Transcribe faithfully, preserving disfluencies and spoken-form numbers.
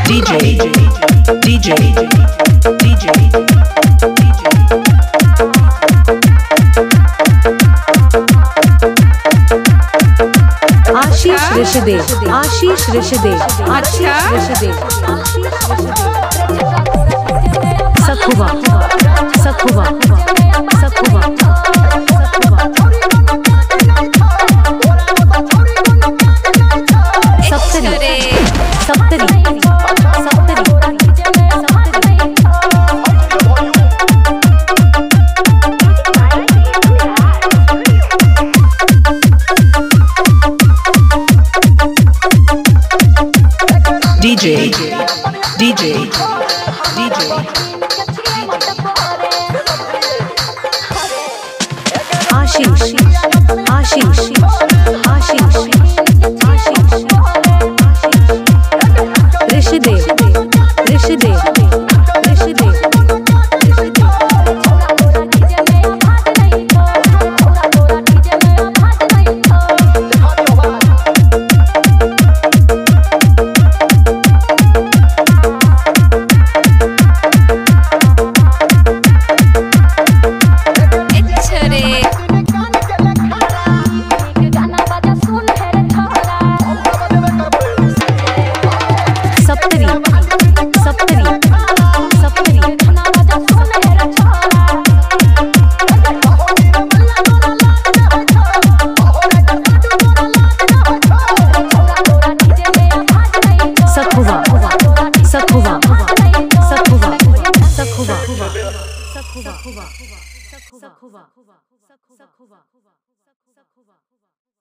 DJ, DJ, DJ, DJ. Ashish ऋषदेव, Ashish ऋषदेव, Ashish ऋषदेव, सखुवा, सखुवा, सखुवा, Saptari, Saptari, Saptari, DJ, DJ, DJ. Ashish, Ashish, Ashish, Ashish, ऋषदेव, ऋषदेव, ऋषदेव, Saptari, Saptari, Saptari, सखुवा, सखुवा, सखुवा, सखुवा, सखुवा, सखुवा, सखुवा, सखुवा, सखुवा।